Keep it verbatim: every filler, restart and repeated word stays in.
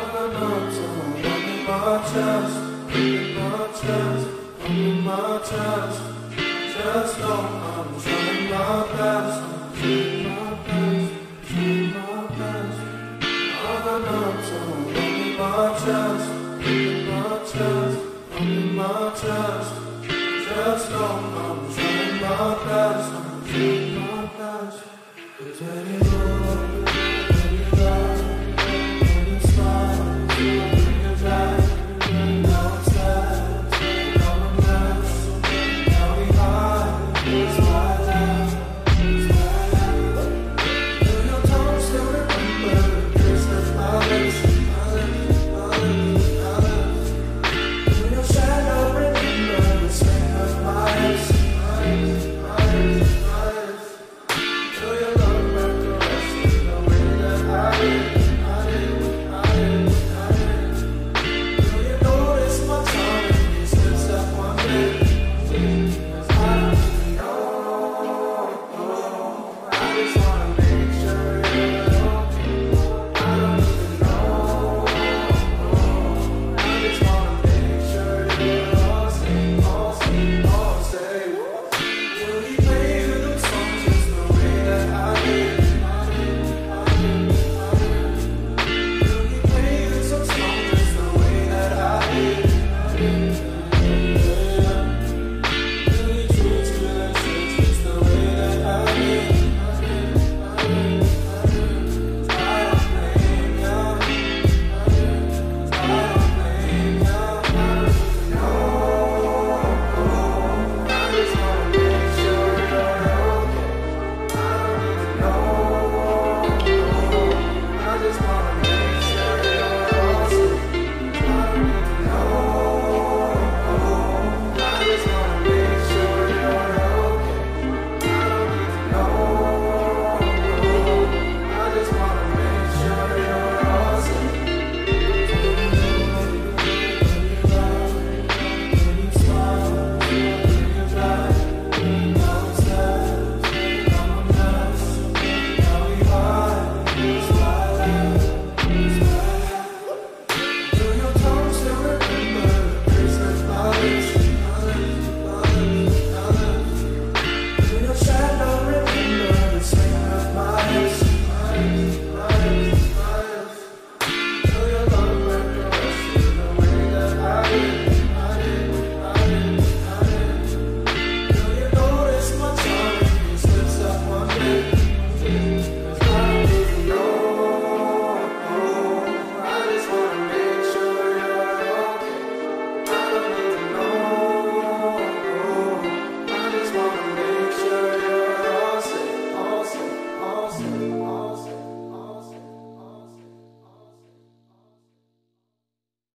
got no time. I'm in my chest, in my chest, I'm in my chest. Just know I'm trying my best, I'm trying my best, trying my best. I got no time. I'm in my chest, in my chest, I'm in my chest. Just know I'm trying my best, I'm trying my best. Cause when you